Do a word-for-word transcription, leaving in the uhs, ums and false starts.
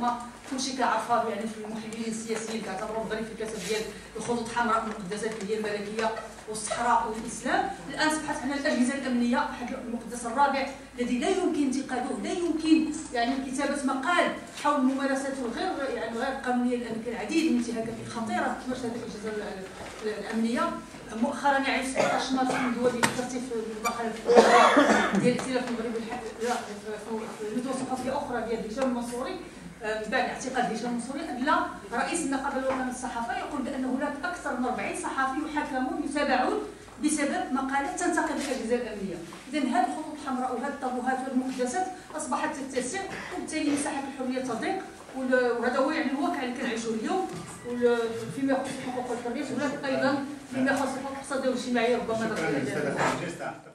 هما كلشي كيعرفها يعني في المحللين السياسيين كيعتبروا الغريب في الكتاب ديال الخطوط الحمراء المقدسات اللي هي الملكيه والصحراء والاسلام. الان اصبحت عندنا الاجهزه الامنيه، واحد المقدس الرابع الذي لا يمكن انتقاده، لا يمكن يعني كتابه مقال حول ممارساته الغير يعني غير قانونيه، لان كاين العديد من الانتهاكات الخطيره كما شهدت الاجهزه الامنيه. مؤخرا يعني في سبعطاش مارس من دول الترتيب المداخله ديال الائتلاف المغربي في ندوه صحفيه اخرى ديال هشام المنصوري من بعد اعتقال هشام المنصوري، ادلى رئيس النقابه الوطنيه للصحافه يقول بان هناك اكثر من أربعين صحفي يحاكمون يتابعون بسبب مقالات تنتقد الاجهزه الامنيه. اذا هذه الخطوط الحمراء وهذه الطابوهات والمقدسات اصبحت تتسع، وبالتالي مساحه الحريه تضيق، وهذا هو يعني الواقع اللي كنعيشوه اليوم. وفيما يخص الحقوق والحريات، وهناك ايضا فيما يخص الحقوق الاقتصاديه والاجتماعيه ربما.